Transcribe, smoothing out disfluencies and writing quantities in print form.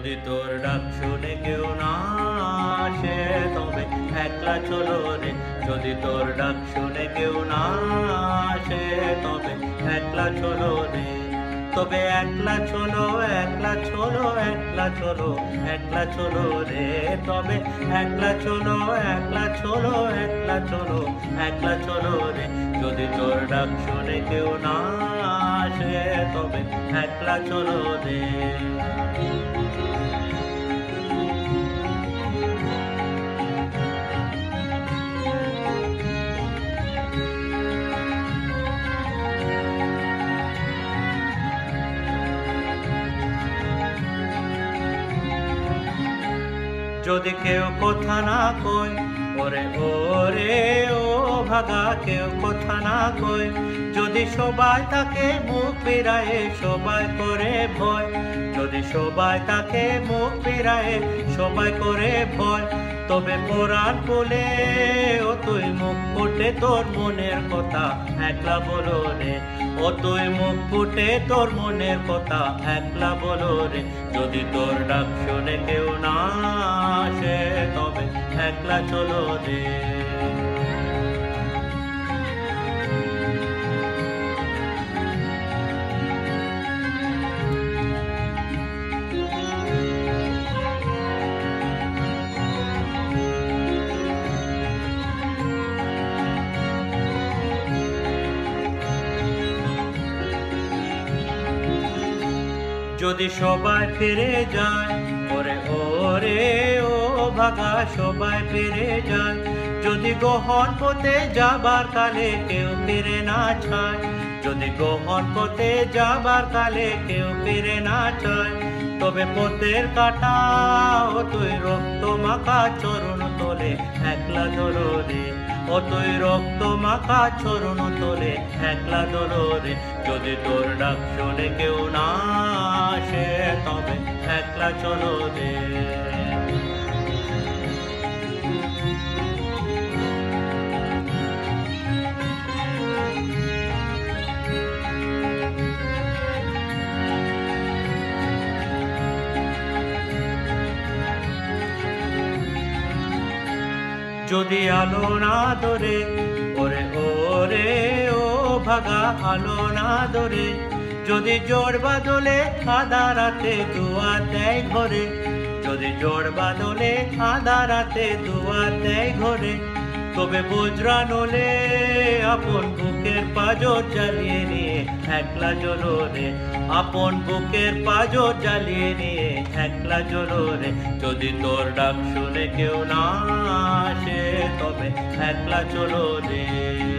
যদি তোর ডাক শুনে কেউ না আসে তবে একলা চলো রে। যদি তোর ডাক শুনে কেউ না আসে তবে একলা চলো রে। তবে একলা চলো, একলা চলো, একলা চলো, একলা চলো রে। তবে একলা চলো, একলা চলো, একলা চলো, একলা চলো রে। যদি তোর ডাক শুনে কেউ না আসে তবে একলা চলো রে। যদি কেউ কথা না কয় ওরে ওরে ও ভাগা, কেউ কথা না কয়, যদি সবাই তাকে মুখ ফিরায় সবাই করে ভয়, যদি সবাই তাকে মুখ ফিরায় সবাই করে ভয়, তবে কোরআন বলে ও তুই মুখ ফুটে তোর মনের কথা একলা বলো রে। ও তুই মুখ ফুটে তোর মনের কথা একলা বলো রে। যদি তোর ডাক শুনে কেউ না আসে তবে একলা চলো রে। যদি সবাই ফিরে যায় ওরে ওরে ও ভাগা, সবাই ফিরে যায়, যদি গহন পথে যাবার কালে কেউ ফিরে না চায়, যদি গহন পথে যাবার কালে কেউ ফিরে না চায়, তবে পথের কাটা ও তুই রক্ত মাখা চরণ তোলে একলা ধরো রে। ও তুই রক্ত মাখা চরণ তোলে একলা ধরো রে। যদি তোর ডাক শুনে কেউ না আসে তবে একলা চলো রে। যদি আলো না ধরে ওরে ওরে ও ভাগা, আলো না ধরে, যদি জোর বাদলে আধা রাতে দুয়ার দেয় ঘরে, যদি জোর বাদলে আধা রাতে দুয়ার দেয় ঘরে, তবে বজ্রা নলে আপন বুকের পাঁজর জ্বালিয়ে নিয়ে একলা জ্বলো রে। আপন বুকের পাঁজর জ্বালিয়ে নিয়ে একলা জ্বলো রে। যদি তোর ডাক শুনে কেউ না আসে তবে একলা চলো রে।